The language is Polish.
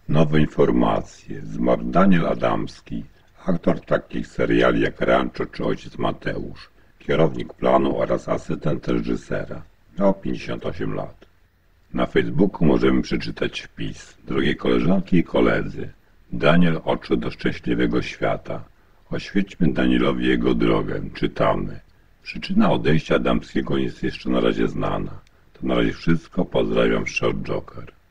Nowe informacje. Zmarł Daniel Adamski, aktor takich seriali jak Rancho czy Ojciec Mateusz, kierownik planu oraz asystent reżysera. Miał 58 lat. Na Facebooku możemy przeczytać wpis. Drogie koleżanki i koledzy, Daniel odszedł do szczęśliwego świata. Oświećmy Danielowi jego drogę. Czytamy. Przyczyna odejścia Adamskiego jest jeszcze na razie znana. To na razie wszystko. Pozdrawiam, Short Joker.